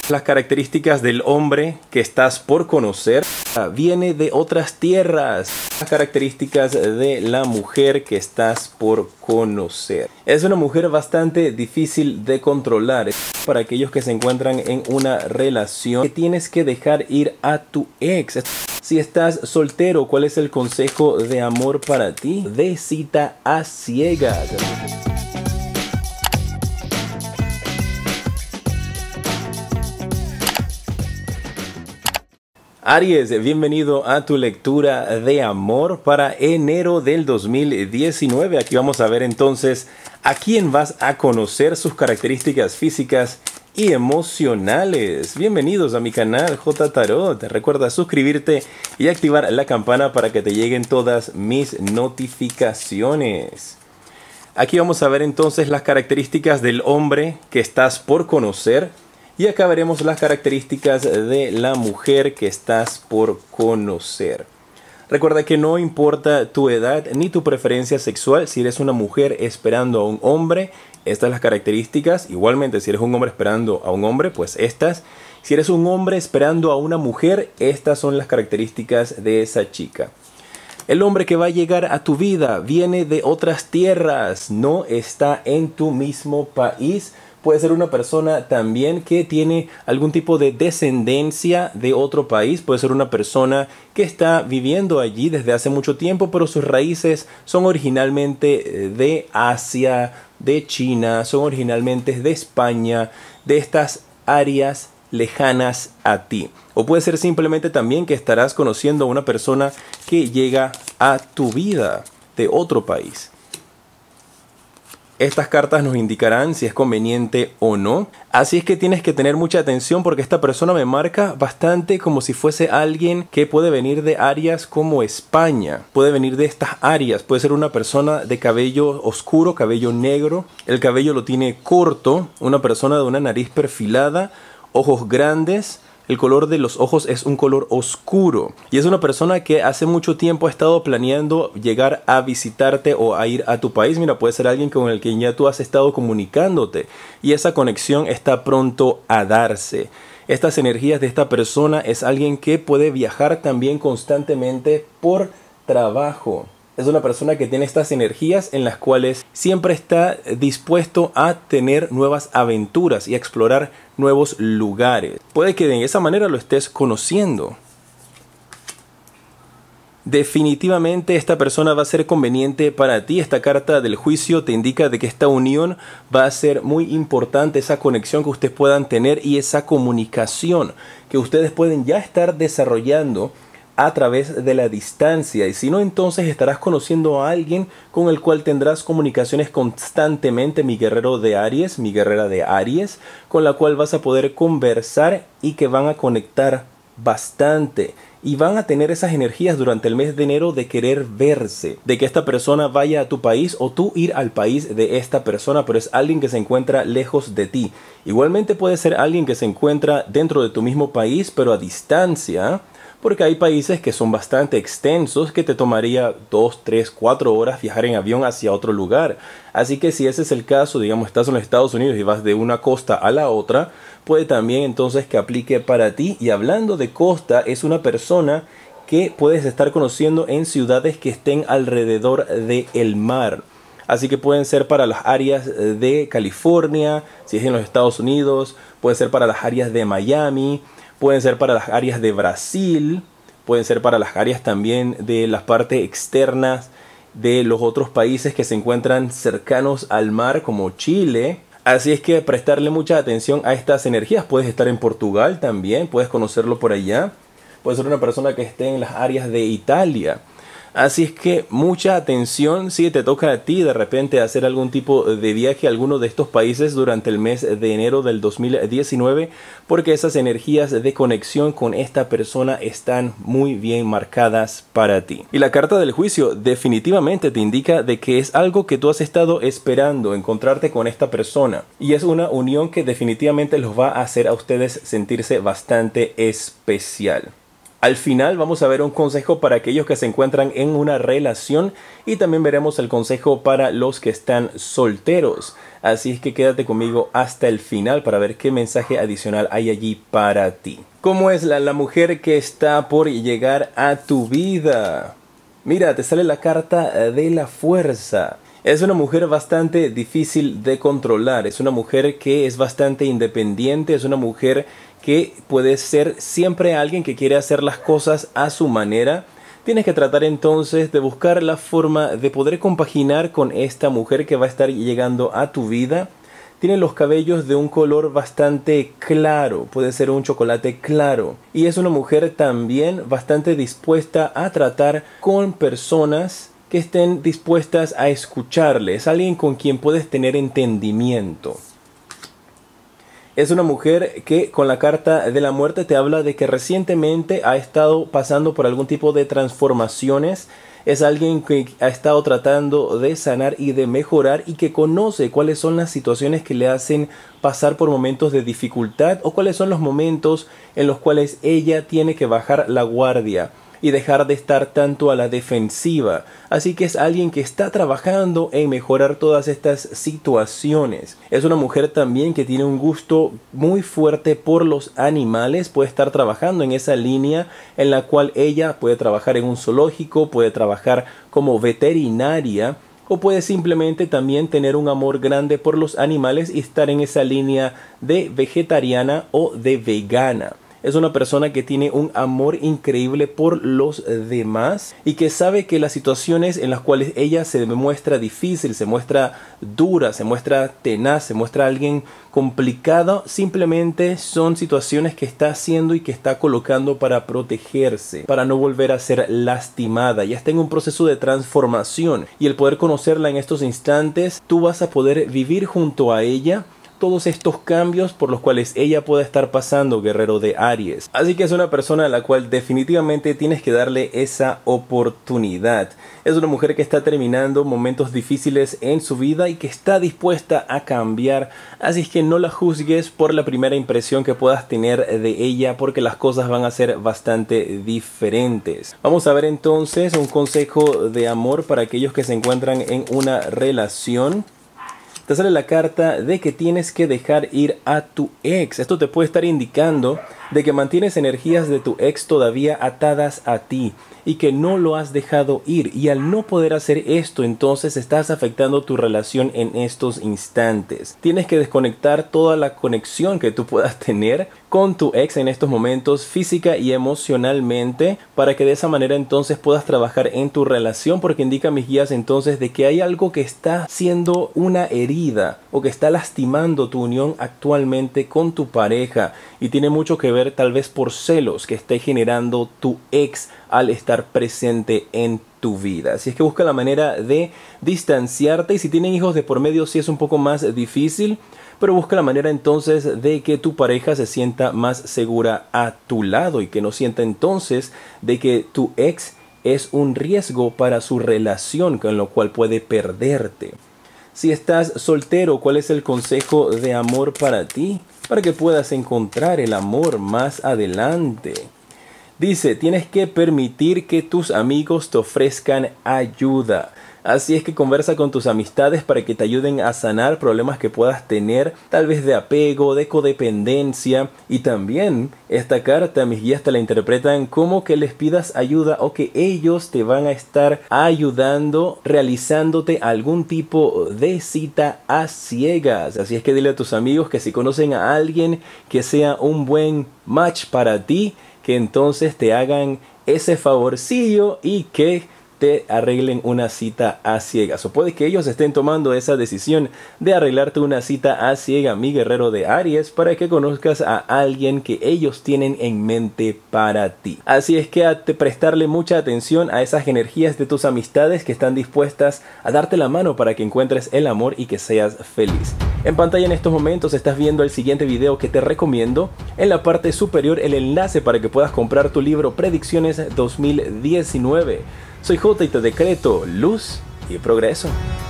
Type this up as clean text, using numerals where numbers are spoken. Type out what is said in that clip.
Las características del hombre que estás por conocer viene de otras tierras. Las características de la mujer que estás por conocer. Es una mujer bastante difícil de controlar. Para aquellos que se encuentran en una relación, que tienes que dejar ir a tu ex. Si estás soltero, ¿cuál es el consejo de amor para ti? De cita a ciegas. Aries, bienvenido a tu lectura de amor para enero del 2019. Aquí vamos a ver entonces a quién vas a conocer, sus características físicas y emocionales. Bienvenidos a mi canal J Tarot. Recuerda suscribirte y activar la campana para que te lleguen todas mis notificaciones. Aquí vamos a ver entonces las características del hombre que estás por conocer. Y acá veremos las características de la mujer que estás por conocer. Recuerda que no importa tu edad ni tu preferencia sexual. Si eres una mujer esperando a un hombre, estas son las características. Igualmente, si eres un hombre esperando a un hombre, pues estas. Si eres un hombre esperando a una mujer, estas son las características de esa chica. El hombre que va a llegar a tu vida viene de otras tierras, no está en tu mismo país. Puede ser una persona también que tiene algún tipo de descendencia de otro país. Puede ser una persona que está viviendo allí desde hace mucho tiempo, pero sus raíces son originalmente de Asia, de China, son originalmente de España, de estas áreas lejanas a ti. O puede ser simplemente también que estarás conociendo a una persona que llega a tu vida de otro país. Estas cartas nos indicarán si es conveniente o no. Así es que tienes que tener mucha atención porque esta persona me marca bastante como si fuese alguien que puede venir de áreas como España. Puede venir de estas áreas. Puede ser una persona de cabello oscuro, cabello negro. El cabello lo tiene corto. Una persona de una nariz perfilada, ojos grandes. El color de los ojos es un color oscuro. Y es una persona que hace mucho tiempo ha estado planeando llegar a visitarte o a ir a tu país. Mira, puede ser alguien con el que ya tú has estado comunicándote. Y esa conexión está pronto a darse. Estas energías de esta persona es alguien que puede viajar también constantemente por trabajo. Es una persona que tiene estas energías en las cuales siempre está dispuesto a tener nuevas aventuras y a explorar nuevos lugares. Puede que de esa manera lo estés conociendo. Definitivamente esta persona va a ser conveniente para ti. Esta carta del juicio te indica de que esta unión va a ser muy importante, esa conexión que ustedes puedan tener y esa comunicación que ustedes pueden ya estar desarrollando a través de la distancia. Y si no, entonces estarás conociendo a alguien con el cual tendrás comunicaciones constantemente, mi guerrero de Aries, mi guerrera de Aries, con la cual vas a poder conversar y que van a conectar bastante. Y van a tener esas energías durante el mes de enero de querer verse, de que esta persona vaya a tu país o tú ir al país de esta persona, pero es alguien que se encuentra lejos de ti. Igualmente puede ser alguien que se encuentra dentro de tu mismo país, pero a distancia, porque hay países que son bastante extensos que te tomaría 2, 3, 4 horas viajar en avión hacia otro lugar. Así que si ese es el caso, digamos, estás en los Estados Unidos y vas de una costa a la otra, puede también entonces que aplique para ti. Y hablando de costa, es una persona que puedes estar conociendo en ciudades que estén alrededor del mar. Así que pueden ser para las áreas de California, si es en los Estados Unidos, puede ser para las áreas de Miami, pueden ser para las áreas de Brasil, pueden ser para las áreas también de las partes externas de los otros países que se encuentran cercanos al mar como Chile. Así es que prestarle mucha atención a estas energías. Puedes estar en Portugal también, puedes conocerlo por allá. Puede ser una persona que esté en las áreas de Italia. Así es que mucha atención si te toca a ti de repente hacer algún tipo de viaje a alguno de estos países durante el mes de enero del 2019, porque esas energías de conexión con esta persona están muy bien marcadas para ti. Y la carta del juicio definitivamente te indica de que es algo que tú has estado esperando, encontrarte con esta persona. Y es una unión que definitivamente los va a hacer a ustedes sentirse bastante especial. Al final vamos a ver un consejo para aquellos que se encuentran en una relación y también veremos el consejo para los que están solteros. Así es que quédate conmigo hasta el final para ver qué mensaje adicional hay allí para ti. ¿Cómo es la mujer que está por llegar a tu vida? Mira, te sale la carta de la fuerza. Es una mujer bastante difícil de controlar, es una mujer que es bastante independiente, es una mujer que puede ser siempre alguien que quiere hacer las cosas a su manera. Tienes que tratar entonces de buscar la forma de poder compaginar con esta mujer que va a estar llegando a tu vida. Tiene los cabellos de un color bastante claro, puede ser un chocolate claro. Y es una mujer también bastante dispuesta a tratar con personas que estén dispuestas a escucharle. Es alguien con quien puedes tener entendimiento. Es una mujer que con la carta de la muerte te habla de que recientemente ha estado pasando por algún tipo de transformaciones. Es alguien que ha estado tratando de sanar y de mejorar y que conoce cuáles son las situaciones que le hacen pasar por momentos de dificultad o cuáles son los momentos en los cuales ella tiene que bajar la guardia y dejar de estar tanto a la defensiva. Así que es alguien que está trabajando en mejorar todas estas situaciones. Es una mujer también que tiene un gusto muy fuerte por los animales. Puede estar trabajando en esa línea en la cual ella puede trabajar en un zoológico, puede trabajar como veterinaria, o puede simplemente también tener un amor grande por los animales y estar en esa línea de vegetariana o de vegana. Es una persona que tiene un amor increíble por los demás y que sabe que las situaciones en las cuales ella se muestra difícil, se muestra dura, se muestra tenaz, se muestra alguien complicado, simplemente son situaciones que está haciendo y que está colocando para protegerse, para no volver a ser lastimada. Ya está en un proceso de transformación y el poder conocerla en estos instantes, tú vas a poder vivir junto a ella todos estos cambios por los cuales ella pueda estar pasando, guerrero de Aries. Así que es una persona a la cual definitivamente tienes que darle esa oportunidad. Es una mujer que está terminando momentos difíciles en su vida y que está dispuesta a cambiar. Así es que no la juzgues por la primera impresión que puedas tener de ella, porque las cosas van a ser bastante diferentes. Vamos a ver entonces un consejo de amor para aquellos que se encuentran en una relación. Te sale la carta de que tienes que dejar ir a tu ex. Esto te puede estar indicando de que mantienes energías de tu ex todavía atadas a ti y que no lo has dejado ir. Y al no poder hacer esto, entonces estás afectando tu relación en estos instantes. Tienes que desconectar toda la conexión que tú puedas tener con tu ex en estos momentos, física y emocionalmente, para que de esa manera entonces puedas trabajar en tu relación, porque indica mis guías entonces de que hay algo que está siendo una herida o que está lastimando tu unión actualmente con tu pareja, y tiene mucho que ver tal vez por celos que esté generando tu ex al estar presente en tu vida. Así es que busca la manera de distanciarte, y si tienen hijos de por medio sí es un poco más difícil, pero busca la manera entonces de que tu pareja se sienta más segura a tu lado y que no sienta entonces de que tu ex es un riesgo para su relación, con lo cual puede perderte. Si estás soltero, ¿cuál es el consejo de amor para ti? Para que puedas encontrar el amor más adelante. Dice, tienes que permitir que tus amigos te ofrezcan ayuda. Así es que conversa con tus amistades para que te ayuden a sanar problemas que puedas tener, tal vez de apego, de codependencia. Y también esta carta mis guías te la interpretan como que les pidas ayuda o que ellos te van a estar ayudando realizándote algún tipo de cita a ciegas. Así es que dile a tus amigos que si conocen a alguien que sea un buen match para ti, que entonces te hagan ese favorcillo y que te arreglen una cita a ciegas. O puede que ellos estén tomando esa decisión de arreglarte una cita a ciega, mi guerrero de Aries, para que conozcas a alguien que ellos tienen en mente para ti. Así es que prestarle mucha atención a esas energías de tus amistades que están dispuestas a darte la mano para que encuentres el amor y que seas feliz. En pantalla en estos momentos estás viendo el siguiente video que te recomiendo. En la parte superior el enlace para que puedas comprar tu libro Predicciones 2019. Soy J y te decreto luz y progreso.